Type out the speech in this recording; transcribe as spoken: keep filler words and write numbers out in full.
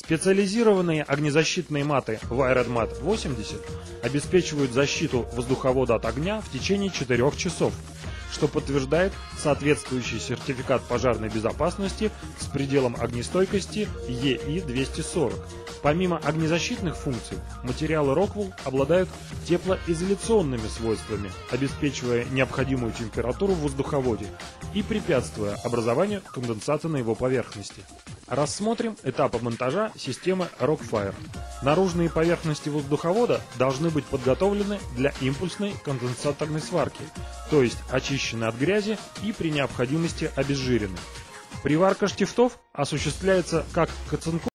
Специализированные огнезащитные маты WiredMat восемьдесят обеспечивают защиту воздуховода от огня в течение четырёх часов, что подтверждает соответствующий сертификат пожарной безопасности с пределом огнестойкости и и двести сорок. Помимо огнезащитных функций, материалы Rockwell обладают теплоизоляционными свойствами, обеспечивая необходимую температуру в воздуховоде и препятствуя образованию конденсата на его поверхности. Рассмотрим этапы монтажа системы Rockfire. Наружные поверхности воздуховода должны быть подготовлены для импульсной конденсаторной сварки, то есть очищены от грязи и при необходимости обезжирены. Приварка штифтов осуществляется как к оцинкованию,